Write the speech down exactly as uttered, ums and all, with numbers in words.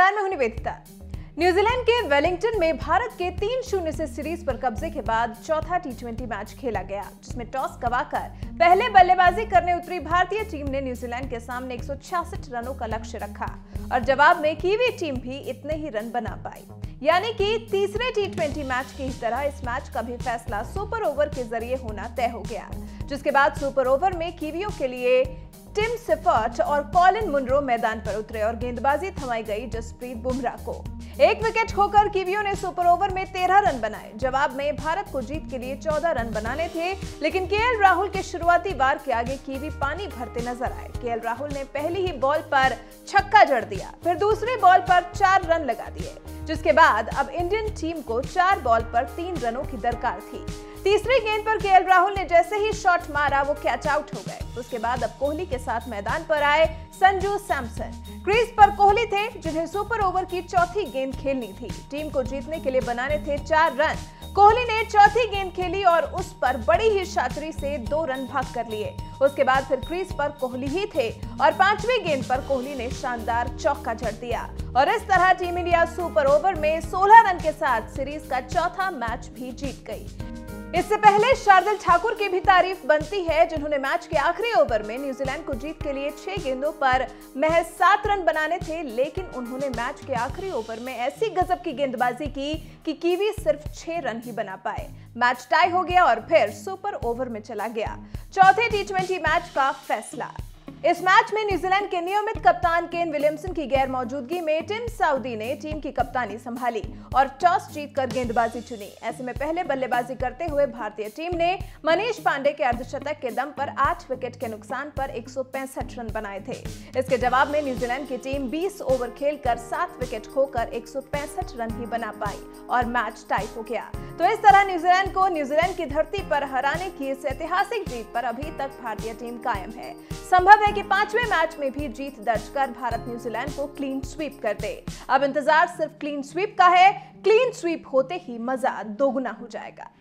नमस्कार, मैं हूं निवेदिता। न्यूजीलैंड के वेलिंगटन में भारत के तीन शून्य से सीरीज पर कब्जे के बाद चौथा टी ट्वेंटी मैच खेला गया, जिसमें टॉस गंवाकर पहले बल्लेबाजी करने उतरी भारतीय टीम ने न्यूजीलैंड के सामने एक सौ छियासठ रनों का लक्ष्य रखा और जवाब में कीवी टीम भी इतने ही रन बना पाई। यानी कि तीसरे टी ट्वेंटी मैच की ही तरह इस मैच का भी फैसला सुपर ओवर के जरिए होना तय हो गया, जिसके बाद सुपर ओवर में कीवियों के लिए टिम सिफर्ट और कॉलिन मुनरो मैदान पर उतरे और गेंदबाजी थमाई गई जसप्रीत बुमराह को। एक विकेट खोकर कीवियों ने सुपर ओवर में तेरह रन बनाए। जवाब में भारत को जीत के लिए चौदह रन बनाने थे, लेकिन केएल राहुल के शुरुआती वार के आगे कीवी पानी भरते नजर आए। केएल राहुल ने पहली ही बॉल पर छक्का जड़ दिया, फिर दूसरी बॉल पर चार रन लगा दिए, जिसके बाद अब इंडियन टीम को चार बॉल पर तीन रनों की दरकार थी। तीसरी गेंद पर केएल राहुल ने जैसे ही शॉट मारा वो कैच आउट हो गए। उसके बाद अब कोहली के साथ मैदान पर आए संजू सैमसन। क्रीज पर कोहली थे, जिन्हें सुपर ओवर की चौथी गेंद खेलनी थी। टीम को जीतने के लिए बनाने थे चार रन। कोहली ने चौथी गेंद खेली और उस पर बड़ी ही शातिरी से दो रन भाग कर लिए। उसके बाद फिर क्रीज पर कोहली ही थे और पांचवी गेंद पर कोहली ने शानदार चौका जड़ दिया और इस तरह टीम इंडिया सुपर ओवर में सोलह रन के साथ सीरीज का चौथा मैच भी जीत गई। इससे पहले शार्दुल ठाकुर की भी तारीफ बनती है, जिन्होंने मैच के आखिरी ओवर में न्यूजीलैंड को जीत के लिए छह गेंदों पर महज सात रन बनाने थे, लेकिन उन्होंने मैच के आखिरी ओवर में ऐसी गजब की गेंदबाजी की कि कीवी सिर्फ छह रन ही बना पाए। मैच टाई हो गया और फिर सुपर ओवर में चला गया। चौथे टी ट्वेंटी मैच का फैसला। इस मैच में न्यूजीलैंड के नियमित कप्तान केन विलियमसन की गैर मौजूदगी में टिम साउदी ने टीम की कप्तानी संभाली और टॉस जीतकर गेंदबाजी चुनी। ऐसे में पहले बल्लेबाजी करते हुए भारतीय टीम ने मनीष पांडे के अर्धशतक के दम पर आठ विकेट के नुकसान पर एक सौ पैंसठ रन बनाए थे। इसके जवाब में न्यूजीलैंड की टीम बीस ओवर खेलकर सात विकेट खोकर एक सौ पैंसठ रन ही बना पाई और मैच टाई हो गया। तो इस तरह न्यूजीलैंड को न्यूजीलैंड की धरती पर हराने की इस ऐतिहासिक जीत पर अभी तक भारतीय टीम कायम है। संभव है कि पांचवें मैच में भी जीत दर्ज कर भारत न्यूजीलैंड को क्लीन स्वीप कर दे। अब इंतजार सिर्फ क्लीन स्वीप का है। क्लीन स्वीप होते ही मजा दोगुना हो जाएगा।